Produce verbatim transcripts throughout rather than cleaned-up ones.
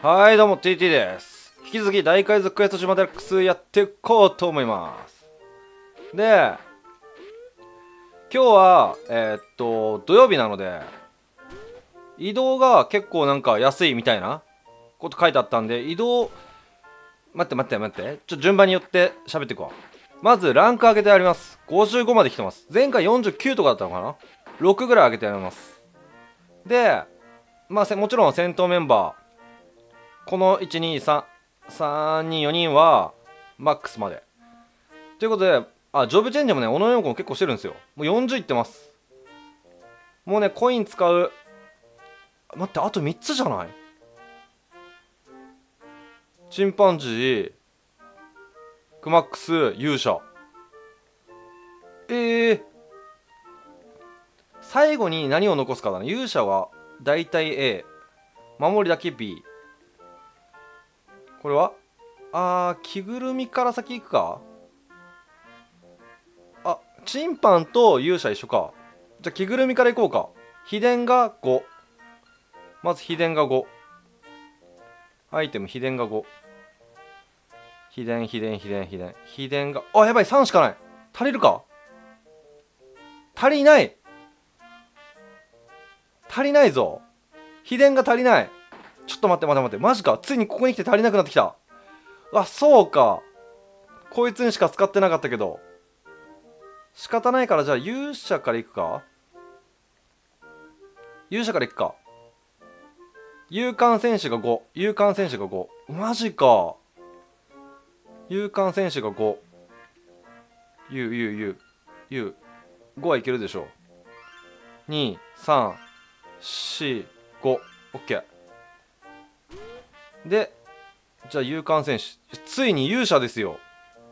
はい、どうも ティーティー です。引き続き大海賊クエスト島デラックスやっていこうと思います。で、今日は、えー、っと、土曜日なので、移動が結構なんか安いみたいなこと書いてあったんで、移動、待って待って待って、ちょっと順番によって喋っていこう。まず、ランク上げてあります。ごじゅうごまで来てます。前回よんじゅうきゅうとかだったのかな ?ろく ぐらい上げてあります。で、まあ、もちろん戦闘メンバー、このいちにさん、さんにんよにんはマックスまでということで、あ、ジョブチェンジもね、小野洋子も結構してるんですよ。もうよんじゅういってます。もうね、コイン使う、待って、あとみっつじゃない？チンパンジー、クマックス、勇者。えー、最後に何を残すかだね。勇者はだいたい A、 守りだけ B。 これはあー、着ぐるみから先行くか。あ、チンパンと勇者一緒か。じゃあ着ぐるみから行こうか。秘伝がご。まず秘伝がご。アイテム秘伝がご。秘伝秘伝秘伝秘伝秘伝が、あ、やばい、さんしかない。足りるか。足りない。足りないぞ。秘伝が足りない。ちょっと待って待って待って、マジか。ついにここに来て足りなくなってきた。あ、そうか。こいつにしか使ってなかったけど、仕方ないから、じゃあ勇者から行くか。勇者から行くか。勇敢戦士がご。勇敢戦士がご。マジか。勇敢戦士がご。ゆうゆうゆう。ゆう。ごはいけるでしょう。に、さん、よん、ご。オッケー。で、じゃあ勇敢戦士。ついに勇者ですよ。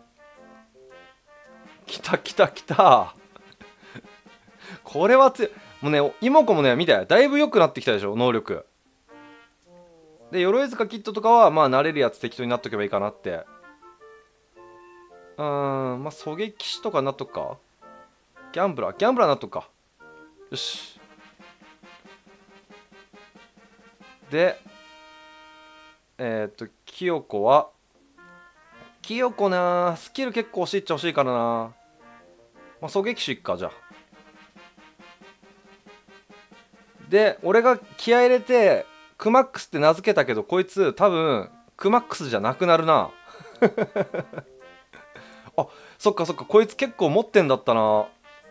きたきたきた。これは強い。もうね、妹子もね、見て。だいぶ良くなってきたでしょ、能力。で、鎧塚キットとかは、まあ、慣れるやつ適当になっとけばいいかなって。うーん、まあ、狙撃士とかなっとくか。ギャンブラー、ギャンブラーなっとくか。よし。で、えー、っと、清子は、清子なー、スキル結構欲しいっちゃ欲しいからな。まあ、狙撃手いっか、じゃあ。で、俺が気合入れて、クマックスって名付けたけど、こいつ多分クマックスじゃなくなるな。あ、そっかそっか、こいつ結構持ってんだったな。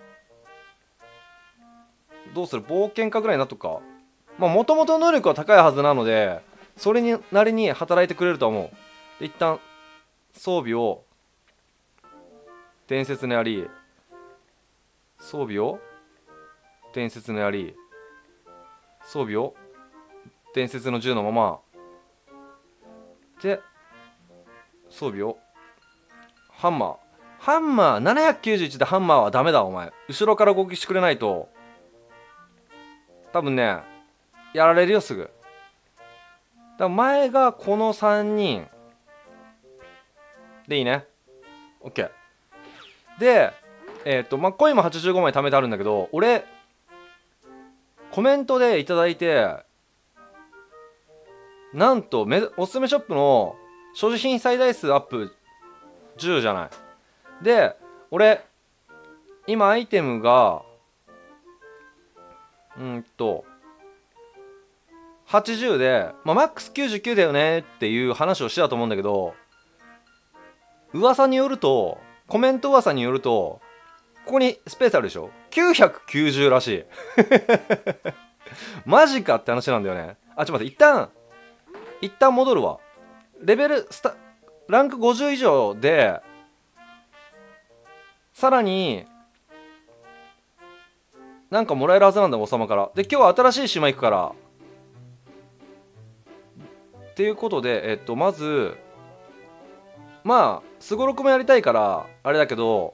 どうする？冒険家ぐらいになっとくか。まあもともと能力は高いはずなので、それになりに働いてくれると思う。で、一旦装備を伝説の槍、装備を伝説の槍、装備を伝説の銃のままで、装備をハンマー。ハンマーななひゃくきゅうじゅういちでハンマーはダメだお前。後ろから攻撃してくれないと多分ね、やられるよすぐ。だから前がこのさんにんでいいね。 OK で、えっ、ー、とまあコインもはちじゅうごまい貯めてあるんだけど、俺コメントでいただいて、なんとめおすすめショップの所持品最大数アップじゅうじゃない。で、俺今アイテムがうんとはちじゅうで、まあ、マックスきゅうじゅうきゅうだよねっていう話をしてたと思うんだけど、噂によると、コメント噂によると、ここにスペースあるでしょ、きゅうひゃくきゅうじゅうらしい。マジかって話なんだよね。あ、ちょっと待って、一旦一旦戻るわ。レベルスタランクごじゅう以上で、さらになんかもらえるはずなんだ、王様から。で、今日は新しい島行くから。っていうことで、えっと、まず、まあ、すごろくもやりたいから、あれだけど、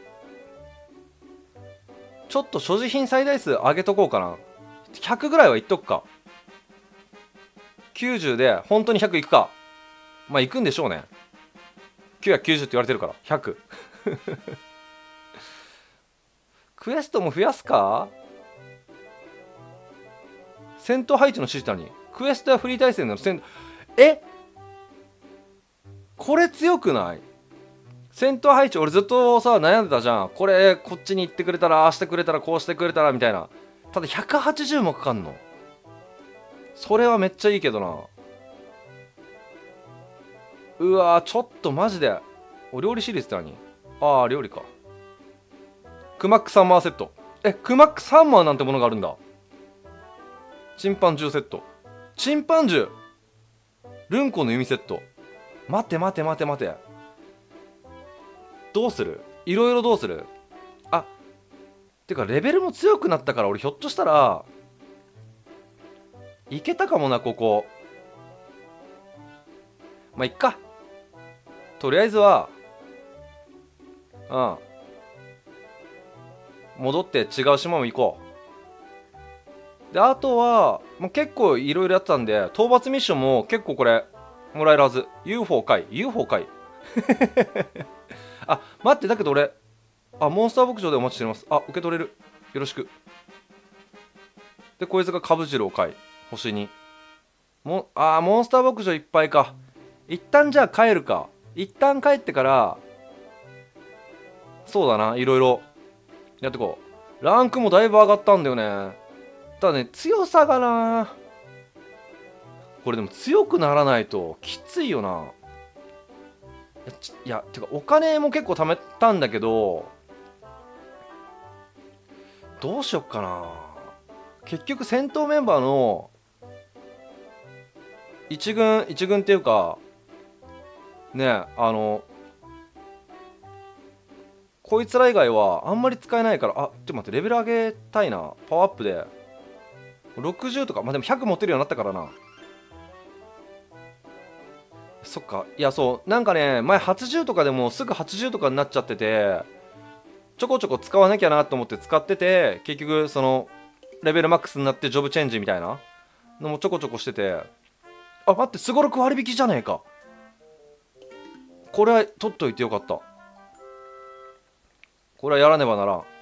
ちょっと所持品最大数上げとこうかな。ひゃくぐらいはいっとくか。きゅうじゅうで、本当にひゃくいくか。まあ、いくんでしょうね。きゅうひゃくきゅうじゅうって言われてるから、ひゃく。クエストも増やすか。戦闘配置の指示何？クエストやフリー対戦の戦えこれ強くない？戦闘配置俺ずっとさ悩んでたじゃん。これこっちに行ってくれたらああしてくれたらこうしてくれたらみたいな。ただひゃくはちじゅうもかかんの。それはめっちゃいいけどな。うわーちょっとマジで。お料理シリーズって何？ああ料理か。クマックサンマーセット。えクマックサンマーなんてものがあるんだ。チンパンジューセット。チンパンジュールンコの弓セット。待て待て待て待て。どうする？いろいろどうする？あてかレベルも強くなったから俺ひょっとしたらいけたかもなここ。まあいっか。とりあえずはうん戻って違う島も行こう。であとはもう結構いろいろやってたんで討伐ミッションも結構これもらえるはず。 ユーフォー 回 ユーフォー 回あ待ってだけど俺あモンスター牧場でお待ちしております。あ受け取れる。よろしく。でこいつがカブジロー回星にもあモンスター牧場いっぱいか。一旦じゃあ帰るか。一旦帰ってからそうだないろいろやってこう。ランクもだいぶ上がったんだよね。ただね強さがなこれでも強くならないときついよな。いや、いやてかお金も結構貯めたんだけどどうしよっかな。結局戦闘メンバーの一軍一軍っていうかねえあのこいつら以外はあんまり使えないから。あちょっと待ってレベル上げたいな。パワーアップでろくじゅうとかまあでもひゃく持ってるようになったからな。そっかいやそうなんかね前はちじゅうとかでもすぐはちじゅうとかになっちゃっててちょこちょこ使わなきゃなと思って使ってて結局そのレベルマックスになってジョブチェンジみたいなのもちょこちょこしてて。あ待ってすごろく割引じゃねえか。これは取っといてよかった。これはやらねばならん。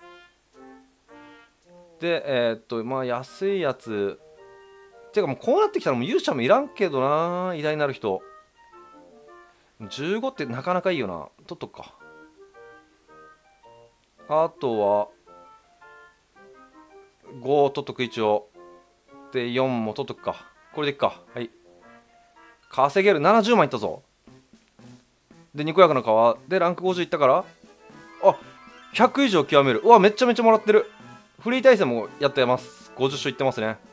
でえー、っとまあ安いやつてかもうこうなってきたらもう勇者もいらんけどな。偉大なる人じゅうごってなかなかいいよな。取っとくか。あとはご取っとく一応。でよんも取っとくか。これでいっか。はい稼げる。ななじゅうまんいったぞ。でにこやかな皮でランクごじゅういったからあひゃく以上極める。うわめっちゃめちゃもらってる。フリー対戦もやってます。ごじゅっしょいってますね。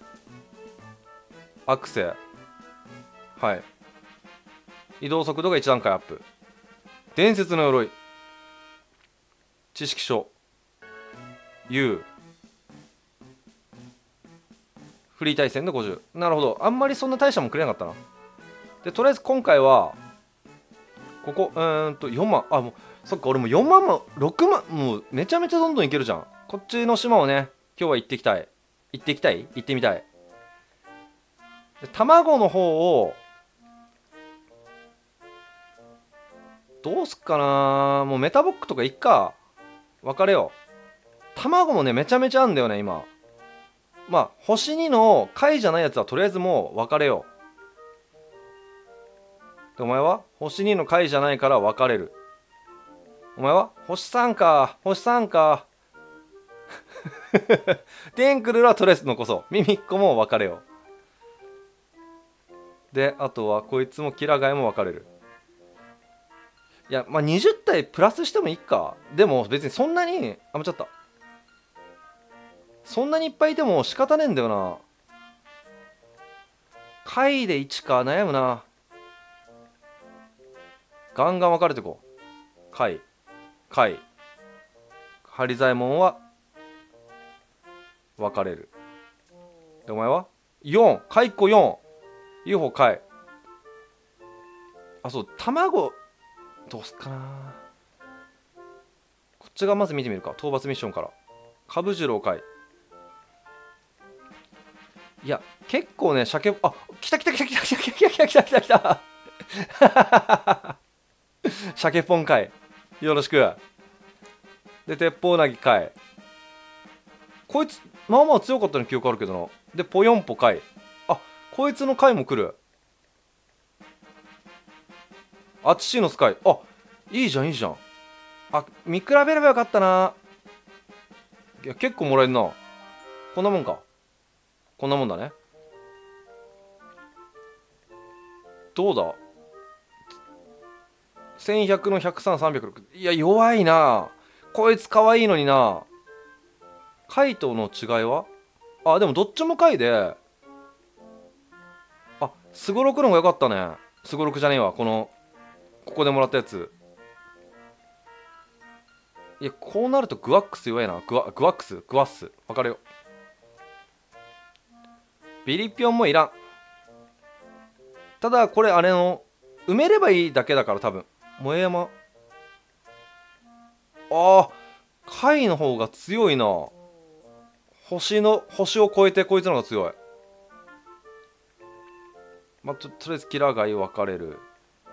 アクセはい移動速度がいち段階アップ。伝説の鎧知識書 U フリー対戦でごじゅう。なるほどあんまりそんな大したもんくれなかったな。でとりあえず今回はここうーんとよんまん。あもうそっか俺もよんまんもろくまんもうめちゃめちゃどんどんいけるじゃん。こっちの島をね今日は行ってきたい行ってきたい行ってみたい。で卵の方をどうすっかな。もうメタボックとかいっか。別れよう。卵もねめちゃめちゃあんだよね今。まあ星にの貝じゃないやつはとりあえずもう別れよう。でお前は星にの貝じゃないから別れる。お前は星さんか星さんかテンクルはとりあえず残そう。ミミッコも別れよう。であとはこいつもキラガイも別れる。いやまあにじゅったいプラスしてもいいか。でも別にそんなにあ間違った。そんなにいっぱいいても仕方ねえんだよな。貝でいちか悩むな。ガンガン分かれてこう。貝貝針左衛門は分かれる。でお前はよん貝っこよん ユーフォー 貝。あそう卵どうすっかな。こっちがまず見てみるか。討伐ミッションからカブジロー貝。いや結構ね鮭あ来た来た来た来た来た来た来た来た来た来た鮭ポン貝よろしく。で鉄砲なぎ貝こいつまあまあ強かったの記憶あるけどな。でポヨンポ貝あこいつの貝も来る。 あっちのスカイ。あ、いいじゃんいいじゃん。あ、見比べればよかったな。いや結構もらえるな。こんなもんか。こんなもんだね。どうだ、せんひゃくのひゃくさん、さんびゃくろく。いや弱いな。こいつかわいいのにな。貝との違いは、あ、でもどっちも貝で、あ、すごろくの方が良かったね。すごろくじゃねえわ、このここでもらったやつ。いや、こうなるとグワックス弱いな。グワグワックスグワッスわかるよ。ビリピョンもいらん。ただこれあれの埋めればいいだけだから多分。萌山、あー、貝の方が強いな。星の星を超えてこいつの方が強い。まあ、と, とりあえずキラー貝分かれる。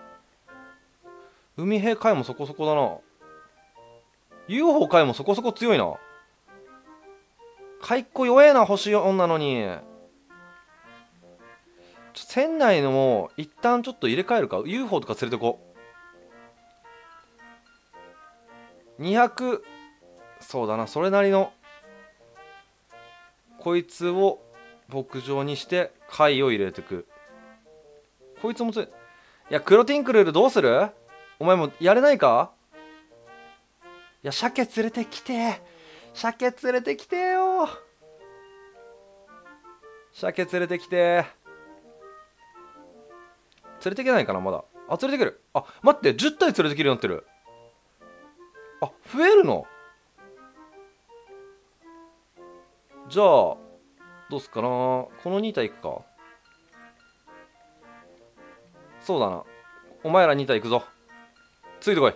海兵貝もそこそこだな。 ユーフォー 貝もそこそこ強いな。貝っこ弱えな、星よんなのに。船内のも一旦ちょっと入れ替えるか。 ユーフォー とか連れてこう。にひゃく、そうだな、それなりのこいつを牧場にして貝を入れてく。こいつもつい、いや、クロティンクルルどうする？お前もやれないか？いや、鮭連れてきて、鮭連れてきてよ。鮭連れてきて。連れてけないかな、まだ。あ、連れてける。あ、待って、じゅったい連れてけるようになってる。あ、増えるの？じゃあどうすっかな。このに体いくか。そうだな、お前らに体いくぞ。ついてこい。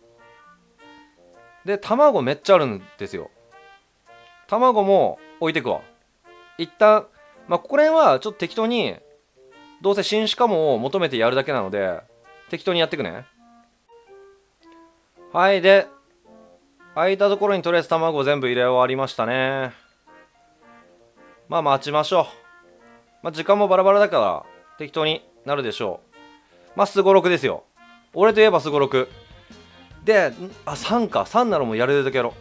で、卵めっちゃあるんですよ。卵も置いてくわ一旦。まあここら辺はちょっと適当に、どうせ新種かもを求めてやるだけなので適当にやってくね。はい。で、空いたところにとりあえず卵を全部入れ終わりましたね。まあ待ちましょう。まあ時間もバラバラだから適当になるでしょう。まあすごろくですよ。俺といえばすごろくで、あ、さんか。さんならもうやれるだけやろ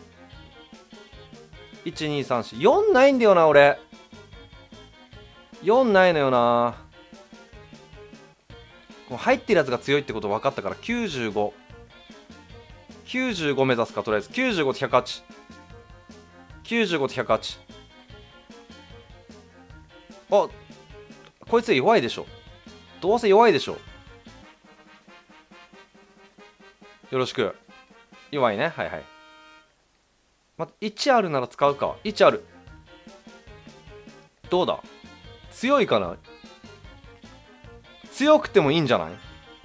う。いちにさんしよんないんだよな俺。よんないのよな。こう入ってるやつが強いってこと分かったからきゅうじゅうご。きゅうじゅうご目指すか。とりあえずきゅうじゅうごとひゃくはち。きゅうじゅうごとひゃくはち。あ、こいつ弱いでしょ。どうせ弱いでしょ。よろしく。弱いね。はいはい。ま、いちあるなら使うか。いちある。どうだ、強いかな。強くてもいいんじゃない？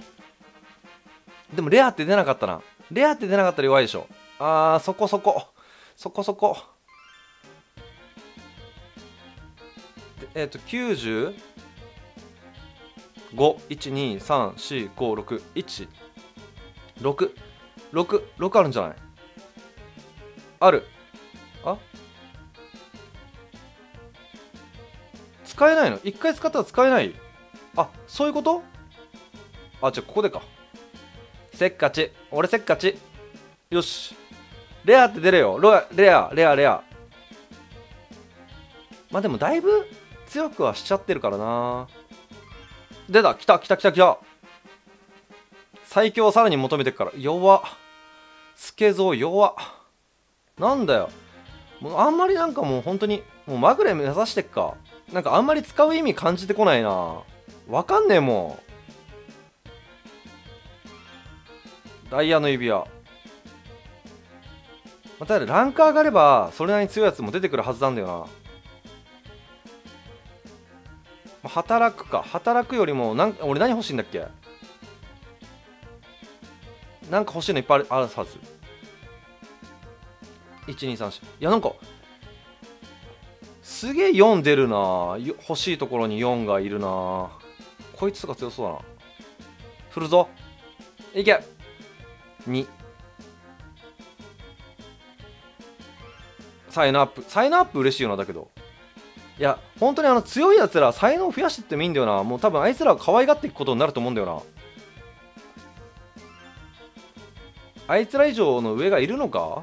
でもレアって出なかったな。レアって出なかったら弱いでしょ。あー、そこそこそこそこ。えっ、ー、ときゅうじゅうご、いち、に、さん、し、ご、ろく、いち、ろく、ろく、ろくあるんじゃない？ある。あ、使えないの？一回使ったら使えない？あ、そういうこと？あ、じゃあここでか。せっかち。俺せっかち。よし。レアって出るよ。レア、レア、レア。まあでもだいぶ強くはしちゃってるからな。出た。来た来た来た来た。最強をさらに求めてくから。弱っ。スケゾウ弱っ。なんだよ。もうあんまりなんかもう本当に、もうまぐれ目指してっか。なんかあんまり使う意味感じてこないな。わかんねえもん。ダイヤの指輪。またランク上がればそれなりに強いやつも出てくるはずなんだよな。まあ、働くか。働くよりもなんか俺何欲しいんだっけ。なんか欲しいのいっぱいあるはず。いちにさんし。いやなんかすげえよん出るな。欲しいところによんがいるな。こいつとか強そうだな。振るぞ。いけ。に。才能アップ。才能アップ嬉しいよな。だけどいや本当にあの強いやつら才能増やしてってもいいんだよな。もう多分あいつらを可愛がっていくことになると思うんだよな。 あいつら以上の上がいるのか。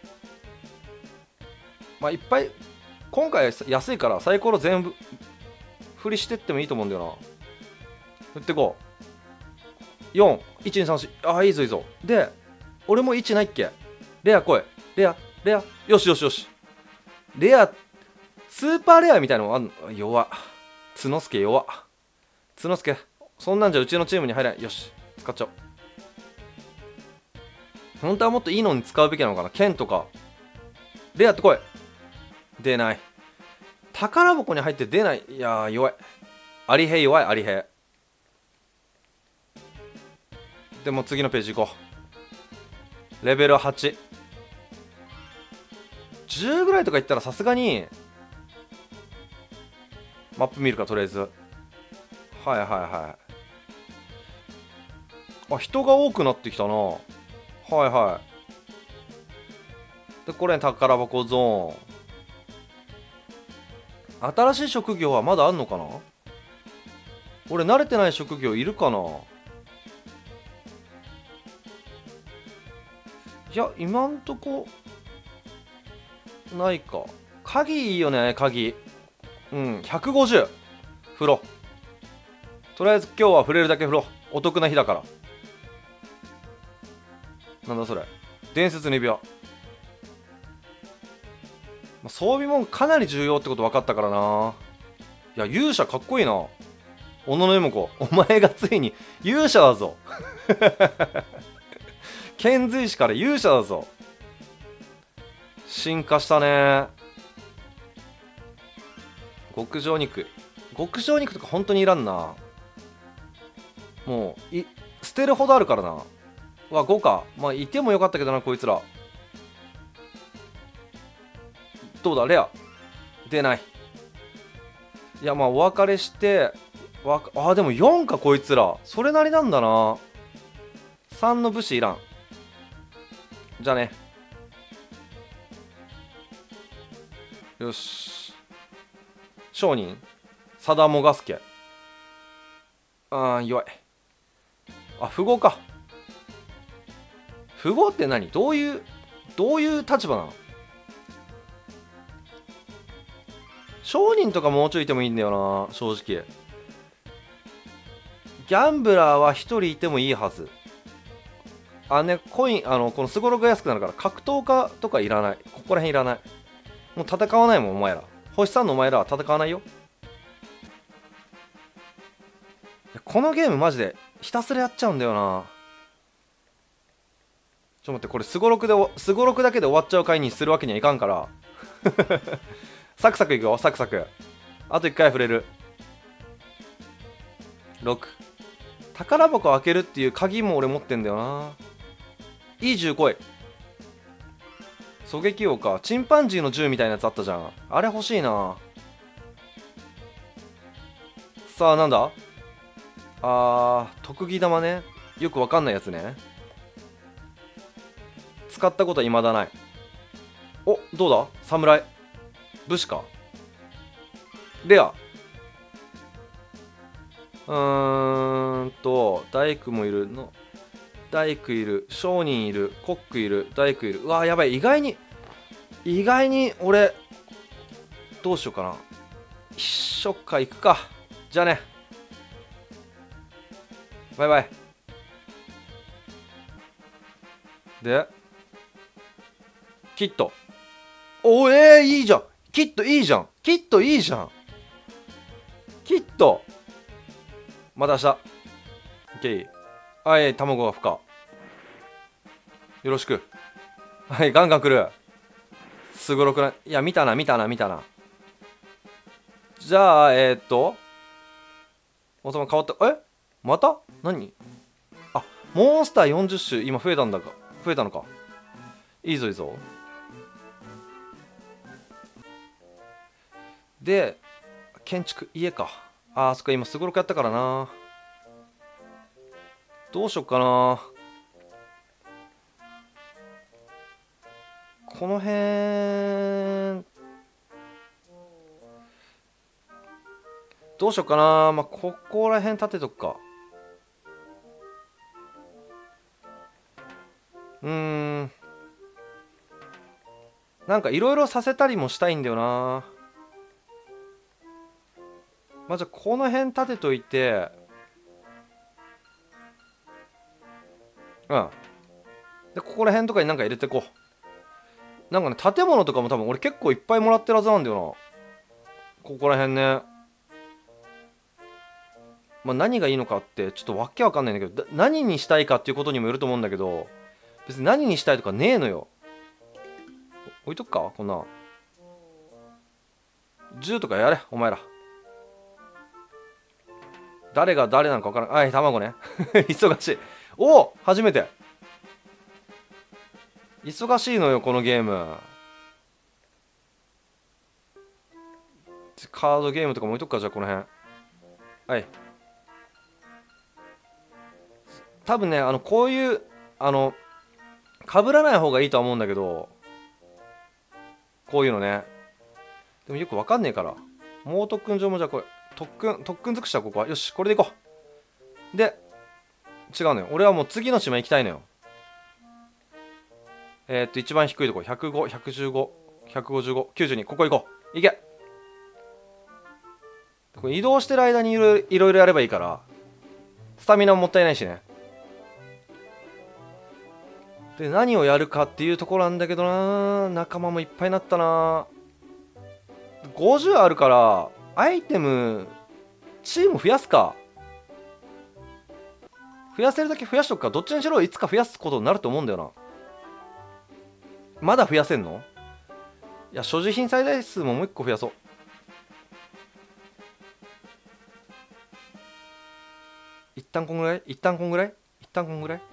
まあいっぱい今回安いからサイコロ全部振りしてってもいいと思うんだよな。振ってこう。よん、いち、に、さん、よん。ああ、いいぞいいぞ。で、俺もいちないっけ。レア来い。レア、レア。よしよしよし。レア、スーパーレアみたいなのあんの。弱っ。角助弱っ。角助、そんなんじゃうちのチームに入らない。よし、使っちゃおう。本当はもっといいのに使うべきなのかな。剣とか。レアって来い。出ない。宝箱に入って出ない。いやー、弱い。アリヘイ弱い、アリヘイ。でも次のページ行こう。レベルはち。じゅうぐらいとかいったらさすがにマップ見るか、とりあえず。はいはいはい。あ、人が多くなってきたな。はいはい。で、これ宝箱ゾーン。新しい職業はまだあんのかな。俺慣れてない職業いるかな。いや、今んとこないか。鍵いいよね、鍵。うん、ひゃくごじゅう。風呂。とりあえず今日は触れるだけ風呂。お得な日だから。なんだそれ。伝説の指輪。装備もかなり重要ってこと分かったからな。いや、勇者かっこいいな。小野妹子、お前がついに勇者だぞ。遣隋使から勇者だぞ。進化したね。極上肉。極上肉とか本当にいらんな。もうい捨てるほどあるからな。わ、ごか。まあいてもよかったけどな、こいつら。どうだ、レア出ない。いや、まあお別れしてわあ、でもよんか、こいつら。それなりなんだな。さんの武士いらん。じゃあね。よし。商人貞もがすけ。あー、弱い。あ、富豪か。富豪って何、どういうどういう立場なの。商人とかもうちょいいてもいいんだよな、正直。ギャンブラーはひとりいてもいいはず。あね、コイン、あの、このスゴロクが安くなるから、格闘家とかいらない。ここら辺いらない。もう戦わないもん、お前ら。星さんのお前らは戦わないよ。このゲームマジでひたすらやっちゃうんだよな。ちょっと待って、これスゴロクで、スゴロクだけで終わっちゃう回にするわけにはいかんから。サクサクいくよ、サクサク。あといっかい触れる。ろく。宝箱開けるっていう鍵も俺持ってんだよな。いい銃来い。狙撃王か。チンパンジーの銃みたいなやつあったじゃん。あれ欲しいな。さあ、なんだ。あー、特技玉ね。よくわかんないやつね。使ったことは未だない。お、どうだ侍。武士か。レア。うーんと、大工もいるの。大工いる。商人いる。コックいる。大工いる。うわー、やばい。意外に、意外に俺、どうしようかな。一緒か、行くか。じゃあね。バイバイ。で、キット。おえー、いいじゃん。キットいいじゃん。キットいいじゃん。キット。また明日。オッケー。はい、卵が孵化。よろしく。はい、ガンガン来る。すごろくない。いや、見たな、見たな、見たな。じゃあ、えー、っと。王様変わった。えまた何。あ、モンスターよんじゅっ種、今増えたんだか。増えたのか。いいぞいいぞ。で、建築、家か。あー、そっか、今すごろくやったからな。どうしよっかな。この辺どうしよっかな。まあ、ここら辺立てとくか。 うーんなんかいろいろさせたりもしたいんだよな。まあ、じゃあこの辺立てといて、うんでここら辺とかになんか入れてこう。なんかね建物とかも多分俺結構いっぱいもらってるはずなんだよな、ここら辺ね。まあ何がいいのかってちょっとわけわかんないんだけど、何にしたいかっていうことにもよると思うんだけど、別に何にしたいとかねえのよ。置いとくかこんな銃とかやれお前ら。誰が誰なのか分からん。はい卵ね忙しい。おお初めて。忙しいのよこのゲーム。カードゲームとかも置いとくか。じゃあこの辺はい。多分ねあのこういうあの被らない方がいいとは思うんだけど、こういうのね。でもよく分かんねえから、もう特訓場もじゃあこれ特訓特訓尽くしたここはよしこれでいこう。で違うのよ、俺はもう次の島行きたいのよ。えー、っと一番低いとこひゃくご、ひゃくじゅうご、ひゃくごじゅうご、きゅうじゅうに、ここ行こう。行け。これ移動してる間にいろいろやればいいからスタミナももったいないしね。で何をやるかっていうところなんだけどな、仲間もいっぱいになったな。ごじゅうあるからアイテムチーム増やすか。増やせるだけ増やしとくか。どっちにしろいつか増やすことになると思うんだよな。まだ増やせんの？いや所持品最大数ももう一個増やそう。一旦こんぐらい一旦こんぐらい一旦こんぐらい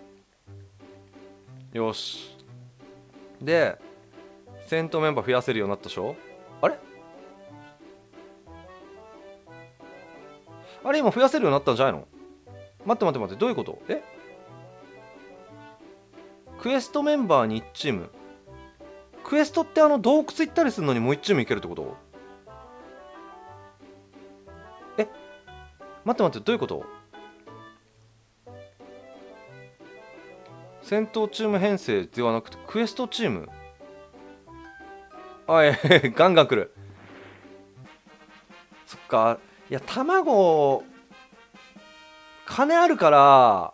よし。で戦闘メンバー増やせるようになったでしょ。あれあれ今増やせるようになったんじゃないの？待って待って待って、どういうこと？えクエストメンバーにいちチーム。クエストってあの洞窟行ったりするのにもういちチームいけるってこと？え待って待って、どういうこと？戦闘チーム編成ではなくてクエストチーム。あいガンガン来る。そっか。いや卵金あるから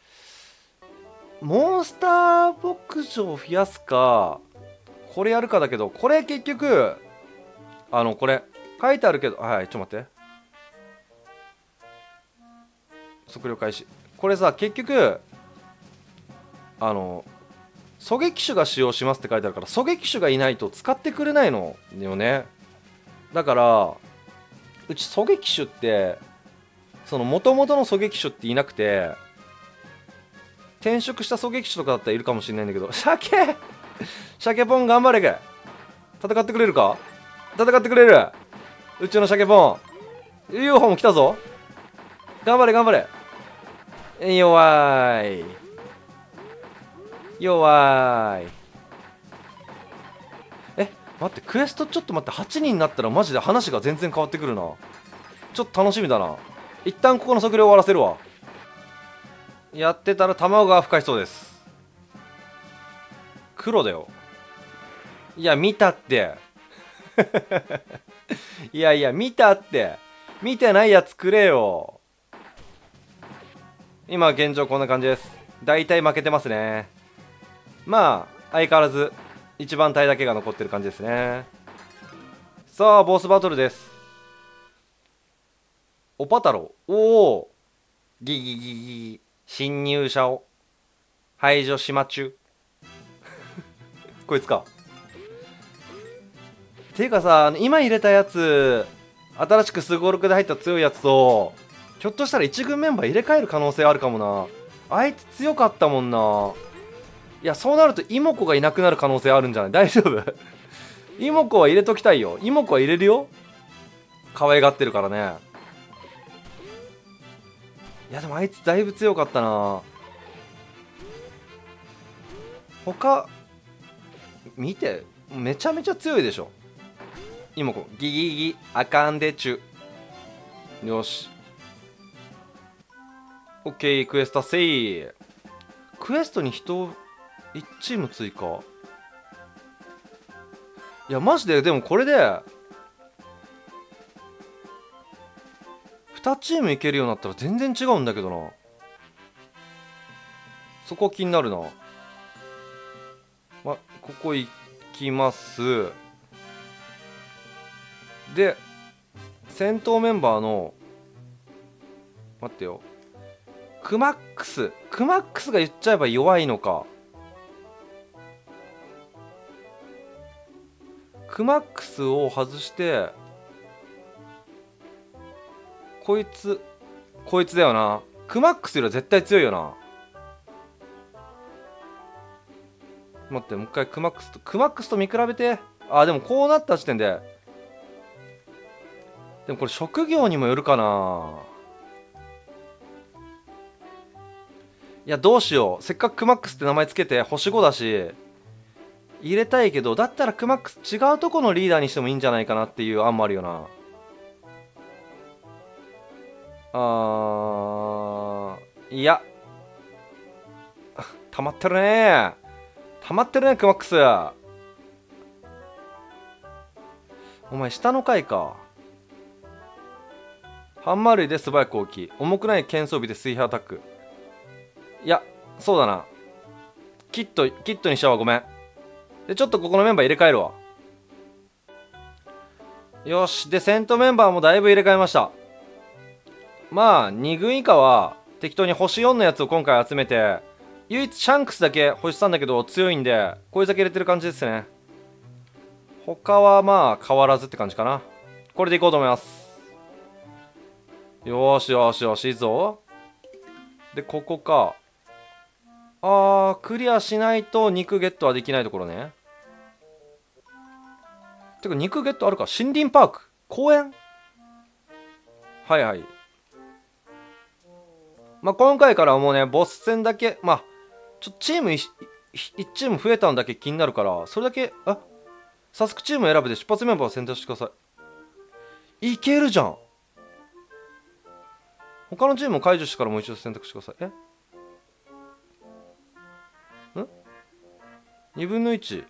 モンスター牧場を増やすかこれやるかだけど、これ結局あのこれ書いてあるけど、はいちょっと待って、測量開始。これさ結局あの狙撃手が使用しますって書いてあるから、狙撃手がいないと使ってくれないのよね。だからうち狙撃手ってその元々の狙撃手っていなくて、転職した狙撃手とかだったらいるかもしれないんだけど、鮭鮭ポン頑張れか。戦ってくれるか。戦ってくれる。うちの鮭ポン ユーエフオー も来たぞ。頑張れ頑張れ。弱い弱い。え待って、クエストちょっと待って、はちにんになったらマジで話が全然変わってくるな。ちょっと楽しみだな。一旦ここの測量終わらせるわ。やってたら卵が孵化しそうです。黒だよ。いや見たっていやいや見たって、見てないやつくれよ。今現状こんな感じです。大体負けてますね。まあ相変わらず一番隊だけが残ってる感じですね。さあボスバトルです。おパタロおおギギギギ侵入者を排除しまちゅこいつか。ていうかさ、今入れたやつ新しくスゴロクで入った強いやつとひょっとしたらいち軍メンバー入れ替える可能性あるかもな。あいつ強かったもんな。いやそうなると妹子がいなくなる可能性あるんじゃない？大丈夫妹子は入れときたいよ。妹子は入れるよ、可愛がってるからね。いやでもあいつだいぶ強かったな。他見てめちゃめちゃ強いでしょ。妹子ギギギあかんでちゅ。よしオッケークエストせい。クエストに人いちチーム追加。いやマジででもこれでにチームいけるようになったら全然違うんだけどな。そこ気になるな。ま、ここ行きます。で戦闘メンバーの待ってよ、クマックスクマックスが言っちゃえば弱いのか。クマックスを外してこいつこいつだよな。クマックスよりは絶対強いよな。待って、もう一回クマックスとクマックスと見比べて。あ、でもこうなった時点で、でもこれ職業にもよるかな。いやどうしよう、せっかくクマックスって名前つけて星ごだし入れたいけど、だったらクマックス違うとこのリーダーにしてもいいんじゃないかなっていう案もあるよな。あー、いや溜まってるね溜まってるねクマックス。お前下の階か。ハンマー類で素早く攻撃、重くない剣装備で水平アタック。いやそうだな、キットキットにしちゃうわ。ごめん。でちょっとここのメンバー入れ替えるわ。よし。で戦闘メンバーもだいぶ入れ替えました。まあに軍以下は適当に星よんのやつを今回集めて、唯一シャンクスだけ星さんだけど強いんでこいつだけ入れてる感じですね。他はまあ変わらずって感じかな。これでいこうと思います。よーしよしよし、いいぞ。でここか。あー、クリアしないと肉ゲットはできないところね。てか肉ゲットあるか。森林パーク公園。はいはい。まあ今回からはもうねボス戦だけ、まあちょっとチーム 1, いちチーム増えたんだけ気になるから、それだけ。あ、早速チーム選ぶで出発メンバーを選択してください。いけるじゃん。他のチームを解除してからもう一度選択してください。えん ?に 分のいち。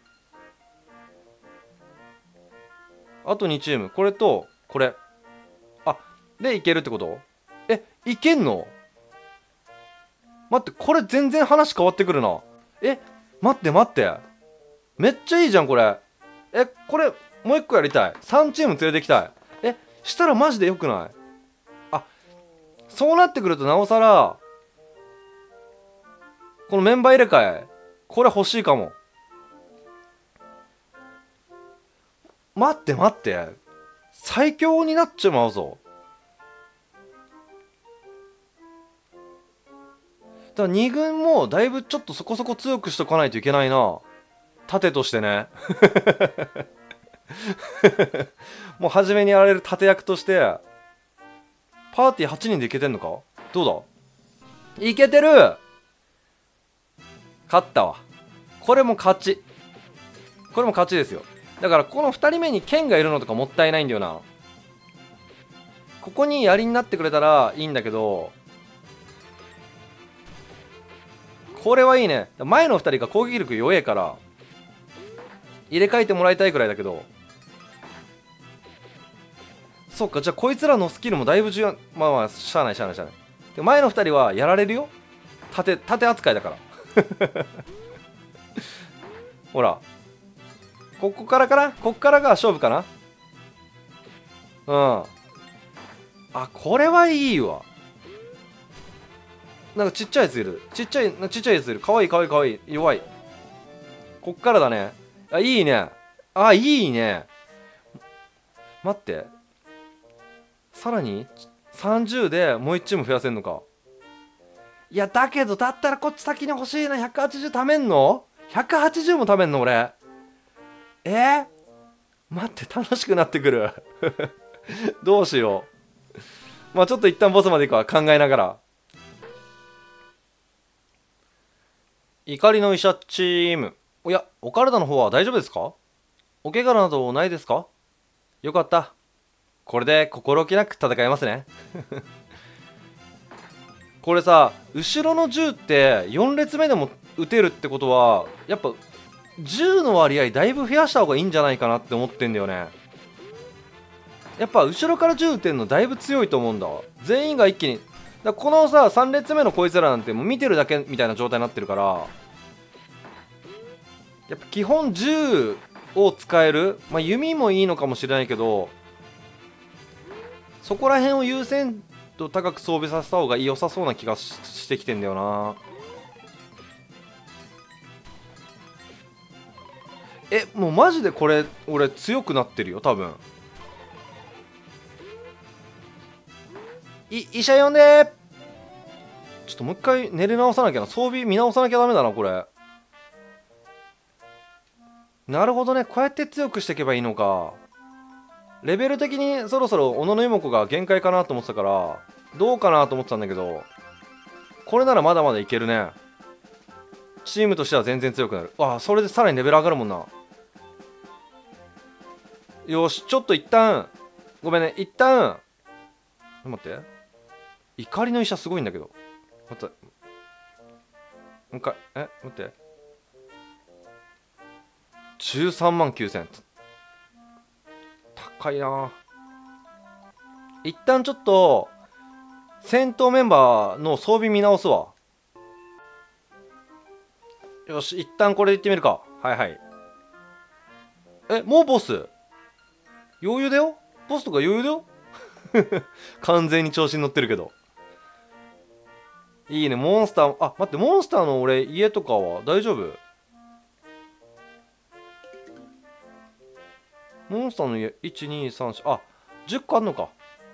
あとにチーム。これとこれ。あ、でいけるってこと？え、いけんの？待って、これ全然話変わってくるな。え、待って待って。めっちゃいいじゃんこれ。え、これもう一個やりたい。さんチーム連れてきたい。え、したらマジでよくない？あ、そうなってくるとなおさらこのメンバー入れ替えこれ欲しいかも。待って待って、最強になっちまうぞ。だからに軍もだいぶちょっとそこそこ強くしとかないといけないな、盾としてね。もう初めにやられる盾役としてパーティーはちにんでいけてんのか。どうだ、いけてる。勝ったわ。これも勝ち、これも勝ちですよ。だからこのふたりめに剣がいるのとかもったいないんだよな。ここに槍になってくれたらいいんだけど、これはいいね。前のふたりが攻撃力弱えから入れ替えてもらいたいくらいだけど。そっか、じゃあこいつらのスキルもだいぶ重要。まあまあしゃあないしゃあないしゃあない。で前のふたりはやられるよ。盾盾扱いだからほら、ここからかな、こっからが勝負かな。うん。あ、これはいいわ。なんかちっちゃいやついる。ちっちゃい、ちっちゃいやついる。かわいいかわいいかわいい。弱い。こっからだね。あ、いいね。あ、いいね。待って。さらにさんじゅうでもういちチーム増やせんのか。いや、だけど、だったらこっち先に欲しいな。ひゃくはちじゅう貯めんの ?ひゃくはちじゅう も貯めんの俺。えー、待って、楽しくなってくる。どうしよう。まあちょっと一旦ボスまで行くわ。考えながら。怒りの医者チーム。おや、お体の方は大丈夫ですか？お怪我などないですか？よかった。これで心置きなく戦えますね。これさ、後ろの銃ってよん列目でも撃てるってことはやっぱ銃の割合だいぶ増やした方がいいんじゃないかなって思ってんだよね。やっぱ後ろから銃撃てんのだいぶ強いと思うんだわ。全員が一気にだこのささん列目のこいつらなんてもう見てるだけみたいな状態になってるから、やっぱ基本銃を使える、まあ、弓もいいのかもしれないけど、そこら辺を優先度高く装備させた方が良さそうな気が し, してきてんだよな。えもうマジでこれ俺強くなってるよ多分。い医者呼んでー。ちょっともう一回寝れ直さなきゃな。装備見直さなきゃダメだなこれ。なるほどね、こうやって強くしていけばいいのか。レベル的にそろそろ小野妹子が限界かなと思ってたからどうかなと思ってたんだけど、これならまだまだいけるね。チームとしては全然強くなる。わあそれでさらにレベル上がるもんな。よしちょっと一旦ごめんね一旦待って、怒りの医者すごいんだけど待ってもう一回え待ってじゅうさんまんきゅうせん高いな。一旦ちょっと戦闘メンバーの装備見直すわ。よし一旦これでいってみるか。はいはい。えもうボス余裕だよ。ボスとか余裕だよ完全に調子に乗ってるけど。いいねモンスター。あ待ってモンスターの俺家とかは大丈夫？モンスターの家いちにさんしあじゅっこあんのか。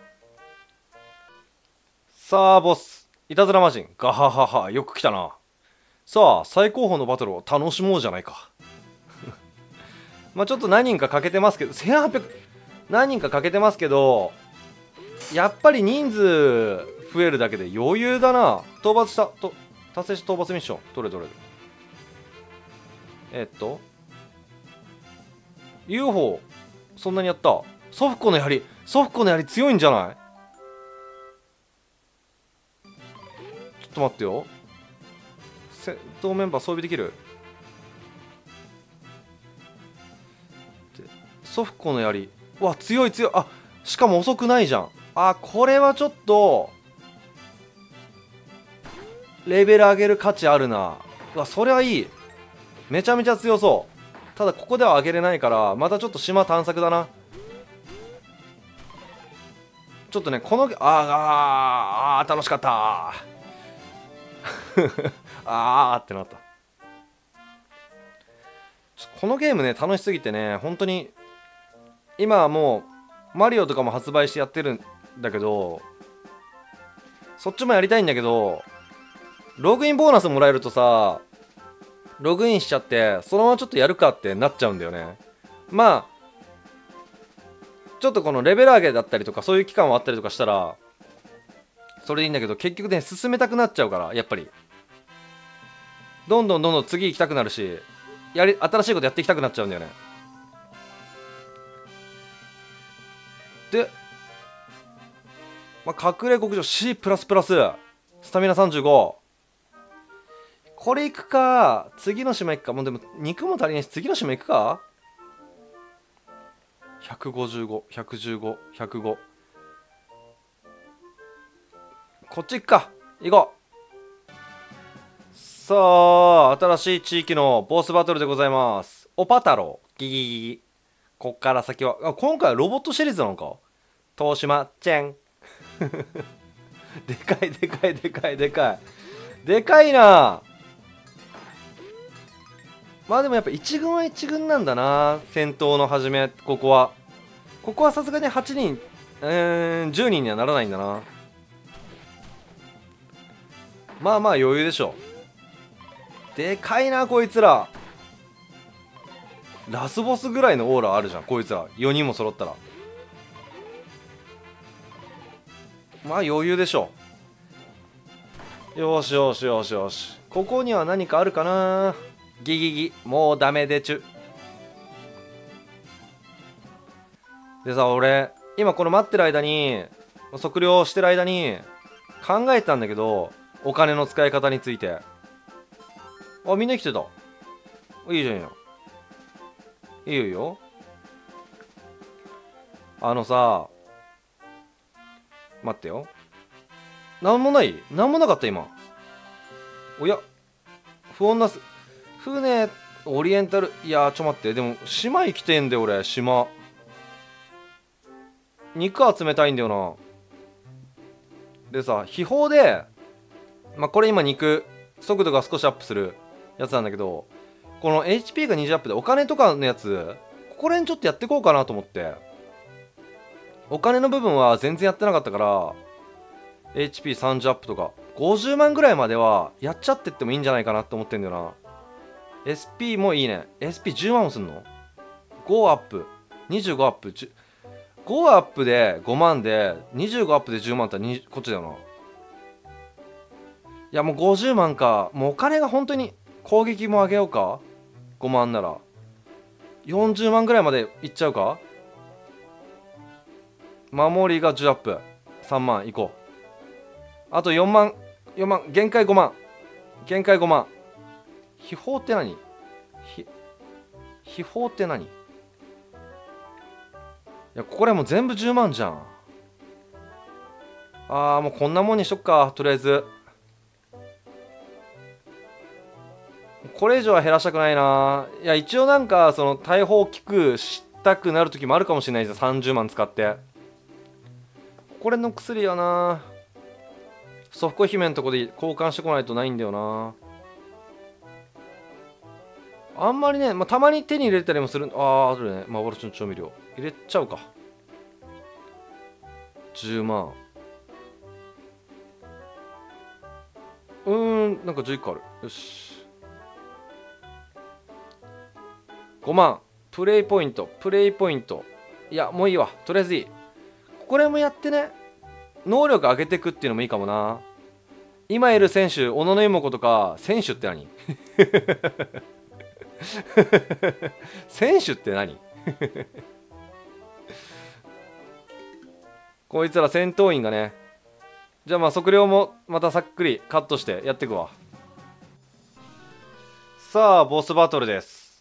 さあボスいたずら魔人ガハハハよく来たな。さあ最高峰のバトルを楽しもうじゃないかまあちょっと何人か欠けてますけどせんはっぴゃく何人か欠けてますけどやっぱり人数増えるだけで余裕だな。討伐したと達成した討伐ミッションどれどれえー、っと ユーフォー そんなにやった。ソフコの槍ソフコの槍強いんじゃない？ちょっと待ってよ。戦闘メンバー装備できる。ソフコの槍うわ強い強い。あしかも遅くないじゃん。あこれはちょっとレベル上げる価値あるな。うわそれはいい。めちゃめちゃ強そう。ただここでは上げれないからまたちょっと島探索だな。ちょっとねこのあーあー楽しかったあーってなった。このゲームね楽しすぎてね本当に今はもうマリオとかも発売してやってるんだけどそっちもやりたいんだけどログインボーナスもらえるとさログインしちゃってそのままちょっとやるかってなっちゃうんだよね。まあちょっとこのレベル上げだったりとかそういう期間はあったりとかしたらそれでいいんだけど結局ね進めたくなっちゃうからやっぱりどんどんどんどん次行きたくなるしやり新しいことやっていきたくなっちゃうんだよね。で、まあ、隠れ極上 C プラスプラススタミナさんじゅうごこれいくか次の島行くか。もうでも肉も足りないし次の島行くか。ひゃくごじゅうご、ひゃくじゅうご、ひゃくごこっち行くか。行こう。さあ新しい地域のボスバトルでございます。オパ太郎ギギギギ。こっから先はあ今回はロボットシリーズなのか。東島チェンでかいでかいでかいでかいでかいな。まあでもやっぱ一軍は一軍なんだな。戦闘の始めここはここはさすがにはちにん、えー、じゅうにんにはならないんだな。まあまあ余裕でしょ。でかいなこいつら。ラスボスぐらいのオーラあるじゃんこいつらよにんも揃ったら。まあ余裕でしょ。よしよしよしよしここには何かあるかな。ギギギもうダメでちゅ。でさ俺今この待ってる間に測量してる間に考えてたんだけどお金の使い方についてあ、みんな来てた。いいじゃんいいじゃん。いいよいいよ。あのさ、待ってよ。なんもない？なんもなかった今。おや、不穏なす船オリエンタル。いやー、ちょ待って。でも島行きてんで俺。島肉集めたいんだよな。でさ、秘宝で、まあ、これ今肉速度が少しアップするやつなんだけど、この エイチピー がにじゅうアップでお金とかのやつ、ここら辺ちょっとやっていこうかなと思って。お金の部分は全然やってなかったから、 エイチピーさんじゅう アップとかごじゅうまんぐらいまではやっちゃってってもいいんじゃないかなって思ってんだよな。 エスピー もいいね。 エスピーじゅう 万もすんの？ ご アップ、にじゅうごアップ、ごアップでごまんでにじゅうごアップでじゅうまんってにこっちだよな。いやもうごじゅうまんか。もうお金が本当に、攻撃も上げようか。ごまんならよんじゅうまんぐらいまでいっちゃうか。守りがじゅうアップ、さんまんいこう。あとよんまん、よんまん、限界ごまん、限界ごまん。秘宝って何？ひ秘宝って何？いやここらもう全部じゅうまんじゃん。あーもうこんなもんにしとくか、とりあえず。これ以上は減らしたくないな。いや一応なんかその大砲効くしたくなる時もあるかもしれないじゃん、さんじゅうまん使って。これの薬やな。ソフコ姫のとこで交換してこないとないんだよな。あんまりね、まあ、たまに手に入れたりもする。ああ、あるね。幻の調味料。入れちゃうか。じゅうまん。うーん、なんかじゅういっこある。よし。ごまん。プレイポイント。プレイポイント。いや、もういいわ。とりあえずいい。これもやってね、能力上げていくっていうのもいいかもな。今いる選手、小野妹子とか、選手って何？選手って何？こいつら戦闘員がね。じゃあまあ測量もまたさっくりカットしてやっていくわ。さあボスバトルです。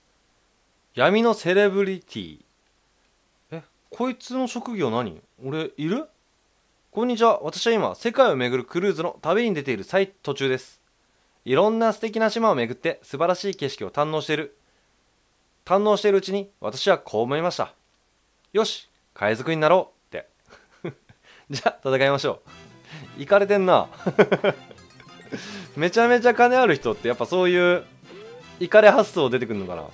闇のセレブリティ。え、こいつの職業何？俺いる？こんにちは。私は今世界を巡るクルーズの旅に出ている最途中です。いろんな素敵な島を巡って素晴らしい景色を堪能している堪能しているうちに私はこう思いました。よし、海賊になろうって。じゃあ戦いましょう。いかれてんな。めちゃめちゃ金ある人ってやっぱそういうイカレ発想出てくるのかな。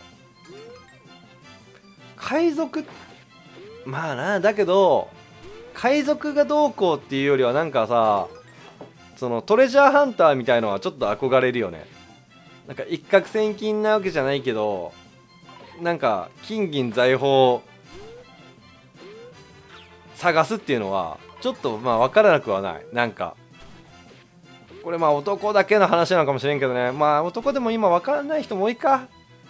海賊、まあな。だけど海賊がどうこうっていうよりはなんかさ、そのトレジャーハンターみたいのはちょっと憧れるよね。なんか一攫千金なわけじゃないけど、なんか金銀財宝探すっていうのはちょっとまあ分からなくはない。なんかこれまあ男だけの話なのかもしれんけどね。まあ男でも今分からない人も多いか。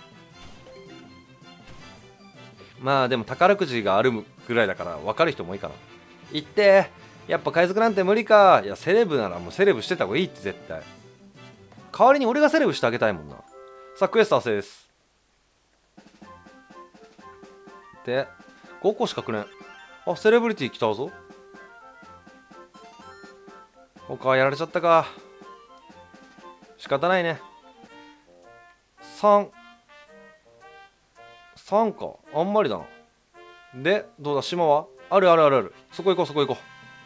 まあでも宝くじがあるぐらいだから分かる人も多いかな。言ってやっぱ海賊なんて無理か。いやセレブならもうセレブしてた方がいいって絶対。代わりに俺がセレブしてあげたいもんな。さあクエスト達成です。でごこしかくれん。あ、セレブリティ来たぞ。他やられちゃったか。仕方ないね。さん。さんか。あんまりだな。で、どうだ、島はあるあるあるある。そこ行こう、そこ行こ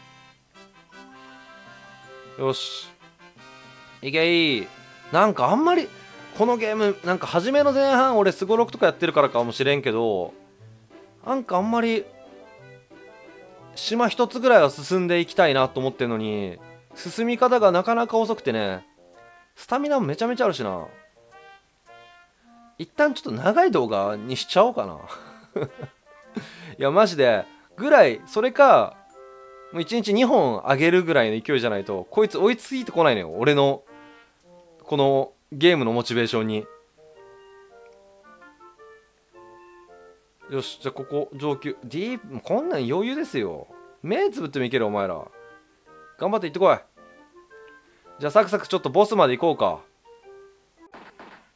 う。よし。いけい。なんかあんまり、このゲーム、なんか初めの前半、俺、スゴロクとかやってるからかもしれんけど、なんかあんまり、島一つぐらいは進んでいきたいなと思ってんのに、進み方がなかなか遅くてね。スタミナもめちゃめちゃあるしな。一旦ちょっと長い動画にしちゃおうかな。いやマジでぐらい、それかもういちにちにほん上げるぐらいの勢いじゃないとこいつ追いついてこないのよ、俺のこのゲームのモチベーションに。よし、じゃあここ上級ディープ、こんなん余裕ですよ。目つぶってもいけるお前ら。頑張っていってこい。じゃあサクサクちょっとボスまで行こうか。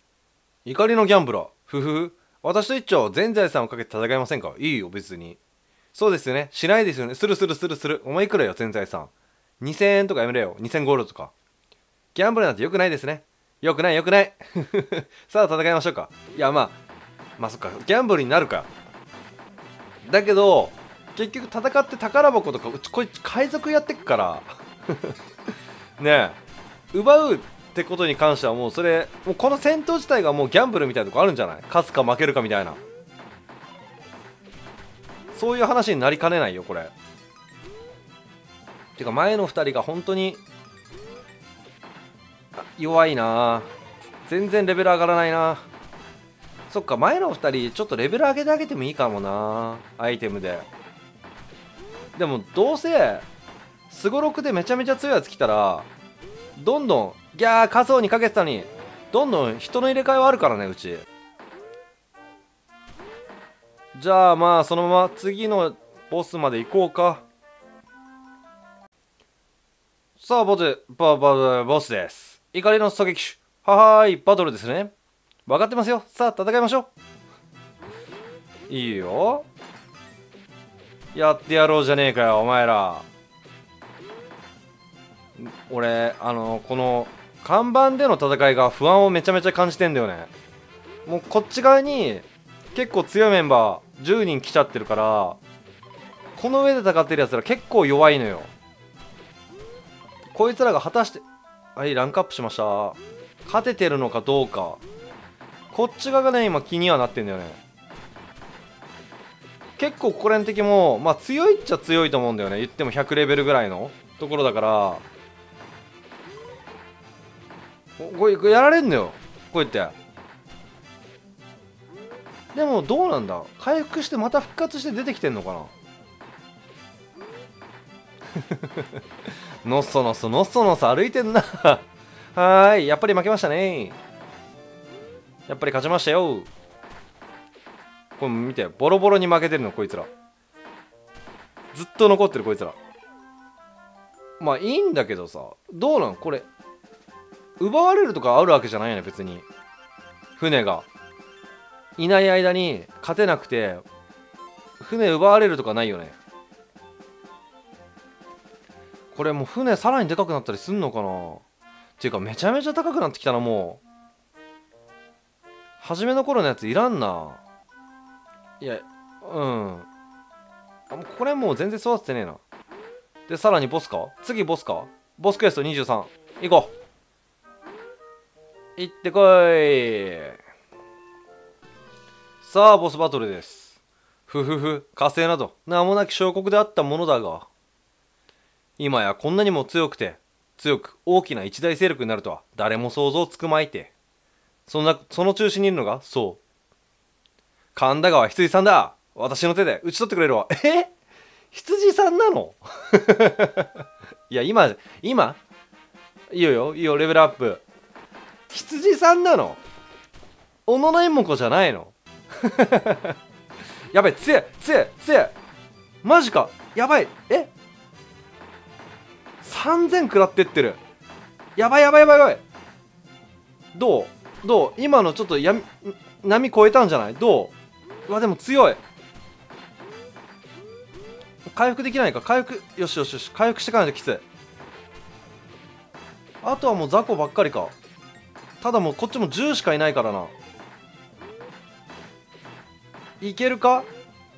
怒りのギャンブラー。ふふふ。私と一丁全財産をかけて戦いませんか？いいよ別に。そうですよね。しないですよね。するするするする。お前いくらよ全財産。にせんえんとかやめろよ。にせんゴールドとか。ギャンブルなんて良くないですね。良くない良くない。さあ戦いましょうか。いやまあまあそっか、ギャンブルになるか。だけど結局戦って宝箱とかうちこいつ海賊やってっからねえ、奪うってことに関してはもうそれもうこの戦闘自体がもうギャンブルみたいなとこあるんじゃない？勝つか負けるかみたいな、そういう話になりかねないよこれ。てか前のふたりが本当に弱いな。全然レベル上がらないな。そっか、前のふたりちょっとレベル上げてあげてもいいかもな、アイテムで。でもどうせすごろくでめちゃめちゃ強いやつ来たらどんどんギャー仮想にかけてたのにどんどん人の入れ替えはあるからねうち。じゃあまあそのまま次のボスまで行こうか。さあボスババボスです。怒りの狙撃手。はーいバトルですね。分かってますよ。さあ戦いましょう。いいよ、やってやろうじゃねえかよお前ら。俺あのこの看板での戦いが不安をめちゃめちゃ感じてんだよね。もうこっち側に結構強いメンバーじゅうにん来ちゃってるから、この上で戦ってるやつら結構弱いのよ。こいつらが果たして、はい、ランクアップしました。勝ててるのかどうか、こっち側がね今気にはなってんだよね。結構ここら辺的もまあ強いっちゃ強いと思うんだよね。言ってもひゃくレベルぐらいのところだから、これこれやられんのよこうやって。でもどうなんだ、回復してまた復活して出てきてんのかな。のっそのっそのっそのっそ歩いてんな。はーい、やっぱり負けましたね。やっぱり勝ちましたよ。これ見て、ボロボロに負けてるのこいつら。ずっと残ってるこいつら。まあいいんだけどさ、どうなんこれ、奪われるとかあるわけじゃないよね別に。船がいない間に勝てなくて船奪われるとかないよね。これもう船さらにでかくなったりすんのかな。っていうかめちゃめちゃ高くなってきたな。もう初めの頃のやついらんな。いやうんあ、これもう全然育ててねえな。でさらにボスか、次ボスか、ボスクエストにじゅうさん行こう。行ってこい。さあボスバトルです。ふふふ、火星など名もなき小国であったものだが、今やこんなにも強くて強く大きな一大勢力になるとは誰も想像つくまいて。そんなその中心にいるのがそう神田川羊さんだ。私の手で打ち取ってくれるわ。え、羊さんなの？いや今今いいよよいいよレベルアップ。羊さんなの？小野演目じゃないの？やばい、強い強い強い、マジか、やばい。えさんぜん食らってってる。やばいやばいやばいやばい。どうどう今のちょっとや波超えたんじゃない？どう？うわでも強い。回復できないか。回復、よしよしよし、回復してかないときつい。あとはもう雑魚ばっかりか。ただもうこっちもじゅうしかいないからな。いけるか。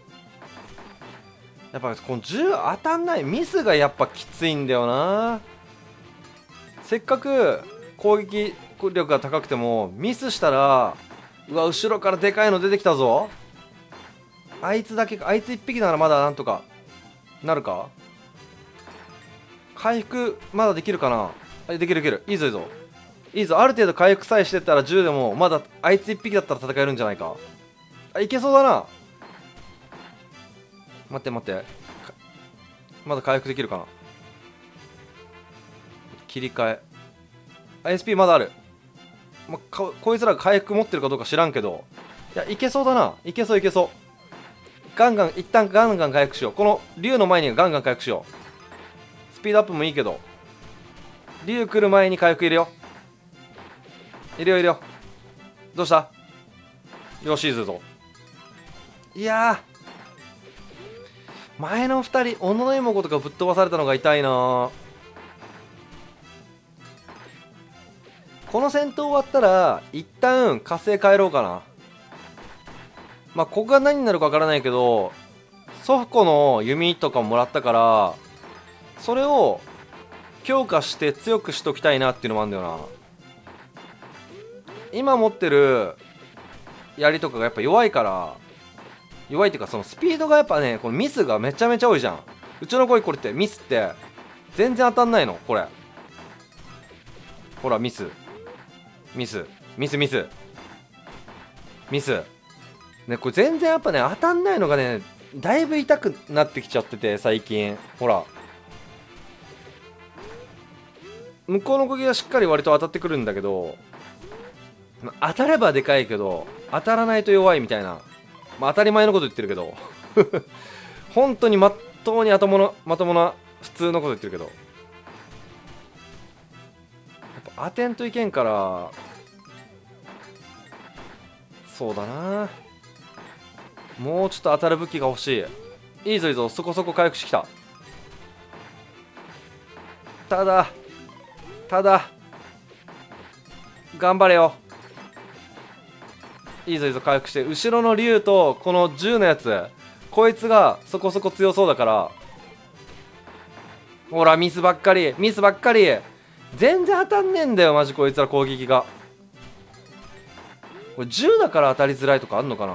やっぱこのじゅう当たんない、ミスがやっぱきついんだよな。せっかく攻撃力が高くてもミスしたら、うわ後ろからでかいの出てきたぞ。あいつだけか、あいついっぴきならまだなんとかなるか。回復まだできるかな。あ、できるできる、いいぞいいぞいいぞ。ある程度回復さえしてったらじゅうでもまだあいついっぴきだったら戦えるんじゃないか。あ、いけそうだな。待って待って、まだ回復できるかな。切り替え エスピー まだある、ま、ここいつらが回復持ってるかどうか知らんけど、いやいけそうだな。いけそういけそう。ガンガン一旦ガンガン回復しよう。この竜の前にガンガン回復しよう。スピードアップもいいけど竜来る前に回復入れよう。入れよう入れよう。どうした？ よしいいぞ。いやー、前のふたり小野妹子とかぶっ飛ばされたのが痛いなー。この戦闘終わったら一旦火星帰ろうかな。まあここが何になるかわからないけど、祖父子の弓とかももらったから、それを強化して強くしときたいなっていうのもあるんだよな。今持ってる槍とかがやっぱ弱いから、弱いっていうかそのスピードがやっぱね、このミスがめちゃめちゃ多いじゃん。うちの子これってミスって全然当たんないのこれ。ほらミスミスミスミスミスね、これ全然やっぱね当たんないのがね、だいぶ痛くなってきちゃってて最近。ほら向こうの攻撃はしっかり割と当たってくるんだけど、当たればでかいけど当たらないと弱いみたいな、まあ、当たり前のこと言ってるけど本当にまっとうにまともなまともな普通のこと言ってるけど、やっぱ当てんといけんから。そうだな、もうちょっと当たる武器が欲しい。いいぞいいぞ、そこそこ回復してきた。ただただ頑張れよ。いいぞいいぞ、回復して。後ろの竜とこの銃のやつ、こいつがそこそこ強そうだから。ほらミスばっかりミスばっかり、全然当たんねえんだよマジこいつら攻撃が。これ銃だから当たりづらいとかあんのかな。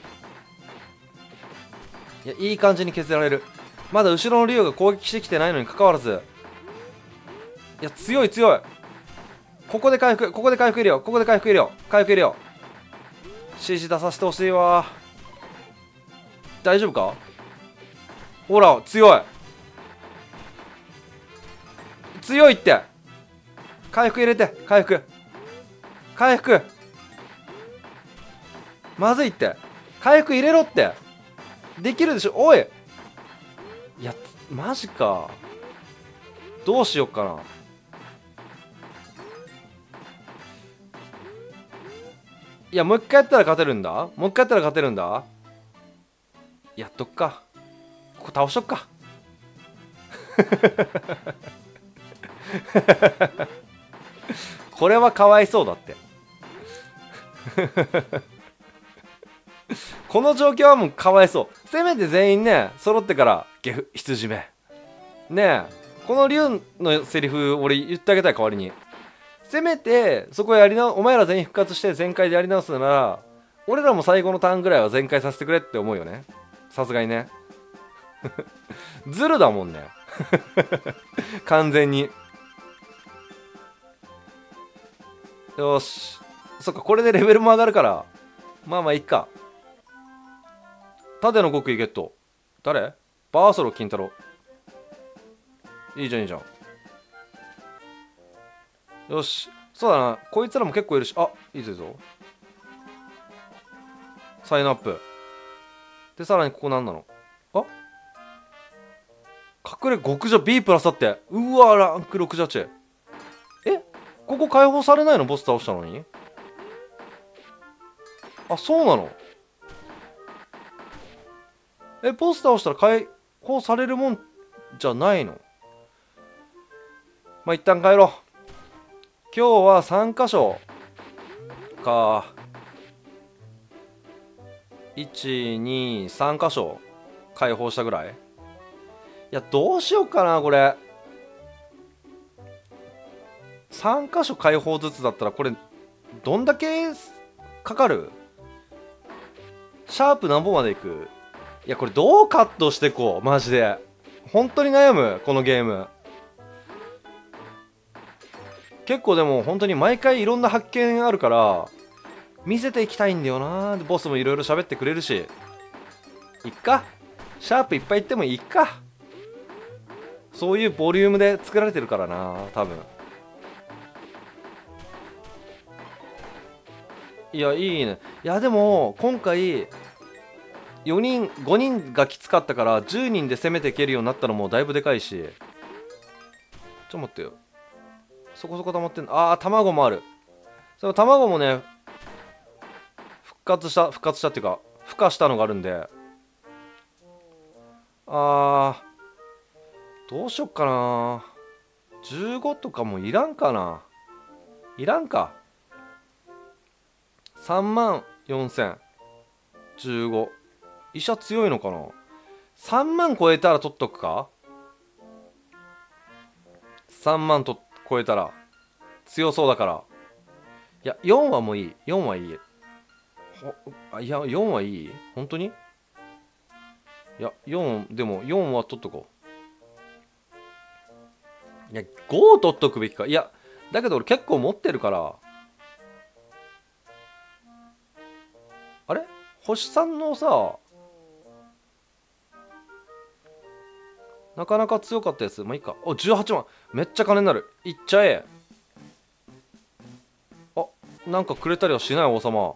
いやいい感じに削られる。まだ後ろの竜が攻撃してきてないのにかかわらず、いや強い強い。ここで回復、ここで回復いるよ、ここで回復いるよ、回復いるよ。指示出させてほしいわ。大丈夫か。ほら強い強いって。回復入れて、回復回復、まずいって。回復入れろって。できるでしょおい。いやマジか、どうしよっかな。いやもう一回やったら勝てるんだ、もう一回やったら勝てるんだ。やっとくか、ここ倒しとくかこれはかわいそうだってこの状況はもうかわいそう。せめて全員ね揃ってからゲフ羊目ねえ、この竜のセリフ俺言ってあげたい。代わりにせめてそこやりな、お前ら全員復活して全開でやり直すなら、俺らも最後のターンぐらいは全開させてくれって思うよね、さすがにねズルだもんね完全に。よし、そっかこれでレベルも上がるから、まあまあいっか。盾の極意ゲット。誰？バーソロ金太郎。いいじゃんいいじゃん。よし、そうだな、こいつらも結構いるし。あ、いいぞいいぞ。サインアップで、さらにここ何なの。あ、隠れ極上 B プラスだって。うわランクろくじゅうはち。え、ここ解放されないのボス倒したのに。あ、そうなの。え、ボス倒したら解放されるもんじゃないの。まあ一旦帰ろう。今日はさん箇所か。いちにさん箇所解放したぐらい。いやどうしようかなこれ。さん箇所解放ずつだったらこれどんだけかかる。シャープ何本までいく。いやこれどうカットしていこうマジで。本当に悩むこのゲーム。結構でも本当に毎回いろんな発見あるから見せていきたいんだよな。ボスもいろいろ喋ってくれるし、いっか、シャープいっぱいいってもいいか。そういうボリュームで作られてるからな多分。いやいいね。いやでも今回よにんごにんがきつかったからじゅうにんで攻めていけるようになったのもだいぶでかいし。ちょっと待ってよ、そこそこ溜まってんの。ああ卵もある。その卵もね復活した復活したっていうか孵化したのがあるんで、あーどうしよっかな。じゅうごとかもいらんかな。いらんか。さんまんよんせんじゅうご。医者強いのかな。さんまん超えたら取っとくか。さんまんと超えたら強そうだから。いやよんはもういい。よんはいい。ほあいやよんはいい。本当に。いやよんでもよんは取っとこう。いやごを取っとくべきか。いやだけど俺結構持ってるから。あれ星さんのさなかなか強かったやつまあいいか。おじゅうはちまんめっちゃ金になる。いっちゃえ。あなんかくれたりはしない。王様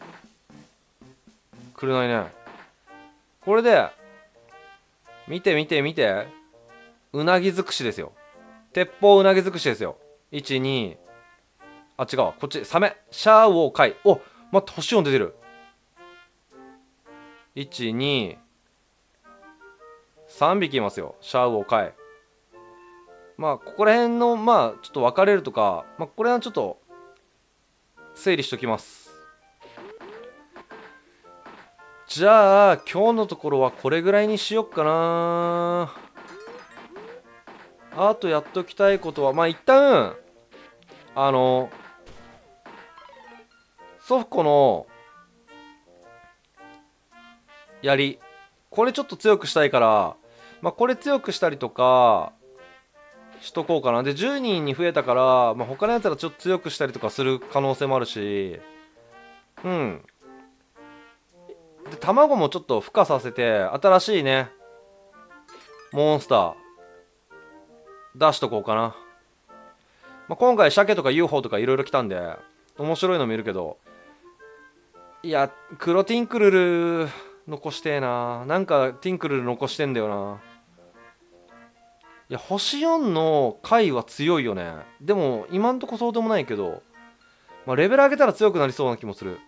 くれないね。これで見て見て見て、うなぎ尽くしですよ。鉄砲うなぎ尽くしですよ。いちにあ違うこっちサメシャーウオカイ。お待って星よん出てる。いちにさんびきいますよ。シャーウオカイ。まあここら辺のまあちょっと分かれるとか、まあこれはちょっと整理しときます。じゃあ今日のところはこれぐらいにしよっかな。あとやっときたいことはまあ一旦あのソフコの槍これちょっと強くしたいから、まあこれ強くしたりとかしとこうかな。でじゅうにんに増えたから、まあ、他のやつらちょっと強くしたりとかする可能性もあるし、うんで卵もちょっと孵化させて新しいねモンスター出しとこうかな。まあ、今回鮭とか ユーフォー とかいろいろ来たんで面白いのもいるけど、いやクロティンクルル残してえな。なんかティンクルル残してんだよな。いや星よんの回は強いよね。でも今んとこそうでもないけど、まあ、レベル上げたら強くなりそうな気もする。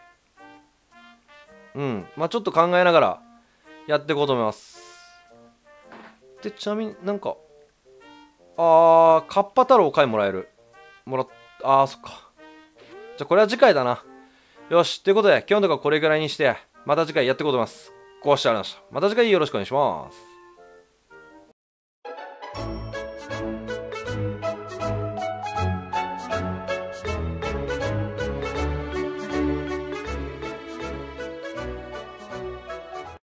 うんまあちょっと考えながらやっていこうと思います。でちなみになんかあーカッパ太郎回もらえる。もらっあーそっか。じゃあこれは次回だな。よしということで今日のところこれぐらいにしてまた次回やっていこうと思います。ご視聴ありがとうございました。また次回よろしくお願いします。